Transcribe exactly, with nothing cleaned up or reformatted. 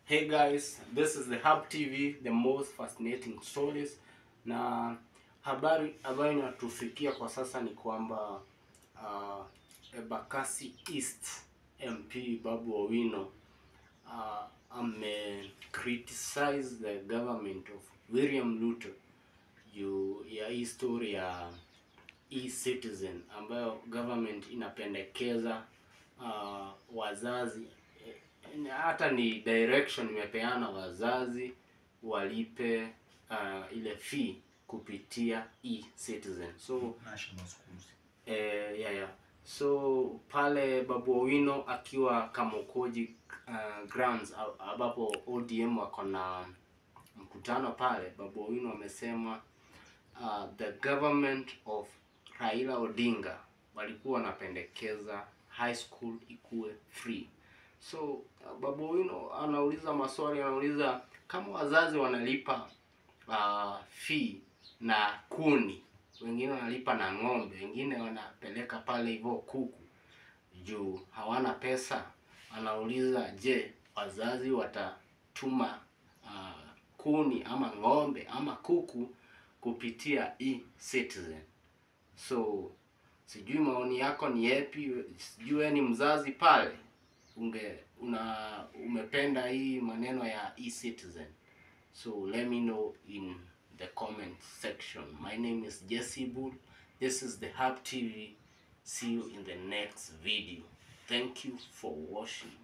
Hey guys, this is the Hub T V, the most fascinating stories. Na habari ambayo inatufikia kwa sasa ni kwamba uh, Embakasi East M P Babu Owino uh, ame criticize the government of William Ruto juu ya hii story ya e-citizen ambayo government inapendekeza uh, wazazi hata ni direction imepeana wazazi walipe uh, ile fee kupitia e-citizen. So national schools. Eh, yeah, yeah. So pale Babu Owino akiwa Kamukoji uh, grounds ambapo O D M wako na mkutano pale, Babu Owino amesema uh, the government of Raila Odinga walikuwa wanapendekeza high school ikuwe free. So uh, Babu Owino anauliza maswali, anauliza kama wazazi wanalipa uh, fee na kuni, wengine wanalipa na ng'ombe, wengine wanapeleka pale hivyo kuku juu hawana pesa. Anauliza, je, wazazi watatuma uh, kuni ama ng'ombe ama kuku kupitia e-citizen? So sijui maoni yako ni yapi, sijui ni mzazi pale unge una umependa hii maneno ya e-citizen. So let me know in the comment section. My name is Jesse Bull. This is the Hub T V. See you in the next video. Thank you for watching.